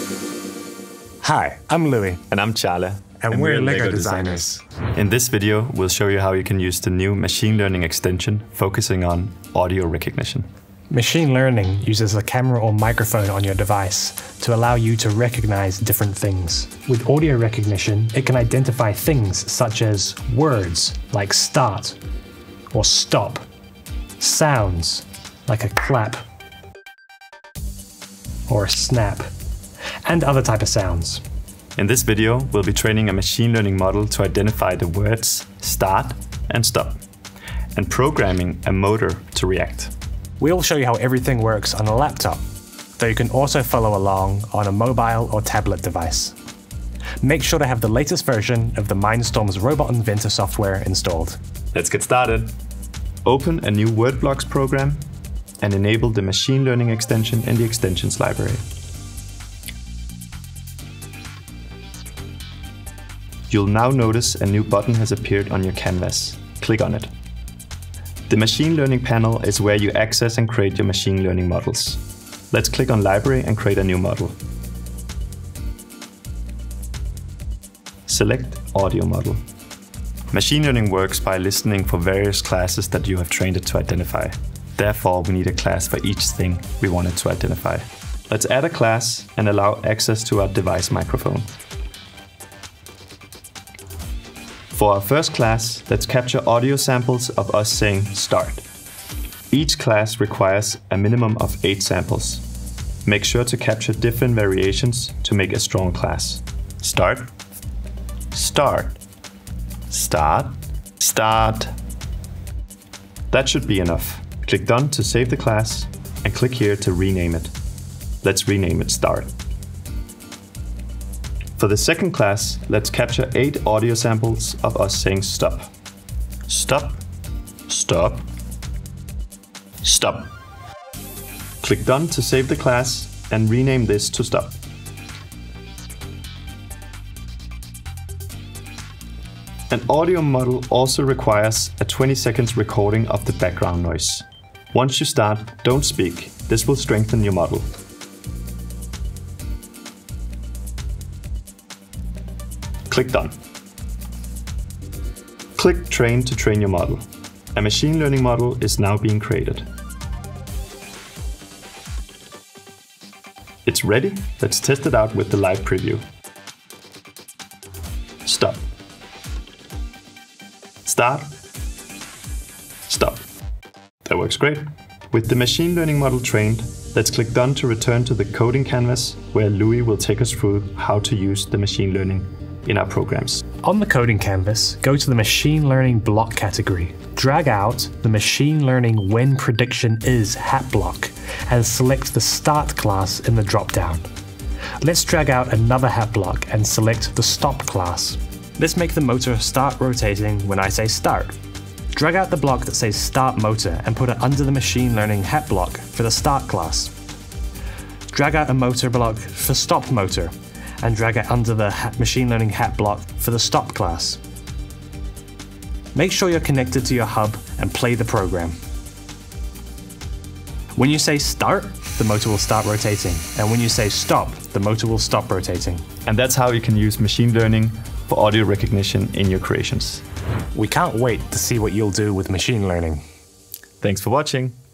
Hi, I'm Louis. And I'm Charlie. And we're Lego Designers. In this video, we'll show you how you can use the new machine learning extension focusing on audio recognition. Machine learning uses a camera or microphone on your device to allow you to recognize different things. With audio recognition, it can identify things such as words like start or stop, sounds like a clap or a snap, and other type of sounds. In this video, we'll be training a machine learning model to identify the words start and stop, and programming a motor to react. We'll show you how everything works on a laptop, though you can also follow along on a mobile or tablet device. Make sure to have the latest version of the Mindstorms robot Inventor software installed. Let's get started. Open a new word blocks program and enable the machine learning extension in the extensions library. You'll now notice a new button has appeared on your canvas. Click on it. The machine learning panel is where you access and create your machine learning models. Let's click on Library and create a new model. Select Audio Model. Machine learning works by listening for various classes that you have trained it to identify. Therefore, we need a class for each thing we want it to identify. Let's add a class and allow access to our device microphone. For our first class, let's capture audio samples of us saying start. Each class requires a minimum of 8 samples. Make sure to capture different variations to make a strong class. Start, start, start, start. That should be enough. Click Done to save the class and click here to rename it. Let's rename it Start. For the second class, let's capture 8 audio samples of us saying stop. Stop, stop, stop. Click Done to save the class and rename this to Stop. An audio model also requires a 20 seconds recording of the background noise. Once you start, don't speak. This will strengthen your model. Click Done. Click Train to train your model. A machine learning model is now being created. It's ready. Let's test it out with the live preview. Stop. Start. Stop. That works great. With the machine learning model trained, let's click Done to return to the coding canvas where Louis will take us through how to use the machine learning in our programs. On the coding canvas, go to the machine learning block category. Drag out the machine learning when prediction is hat block and select the start class in the drop-down. Let's drag out another hat block and select the stop class. Let's make the motor start rotating when I say start. Drag out the block that says start motor and put it under the machine learning hat block for the start class. Drag out a motor block for stop motor and drag it under the machine learning hat block for the stop class. Make sure you're connected to your hub and play the program. When you say start, the motor will start rotating, and when you say stop, the motor will stop rotating. And that's how you can use machine learning for audio recognition in your creations. We can't wait to see what you'll do with machine learning. Thanks for watching.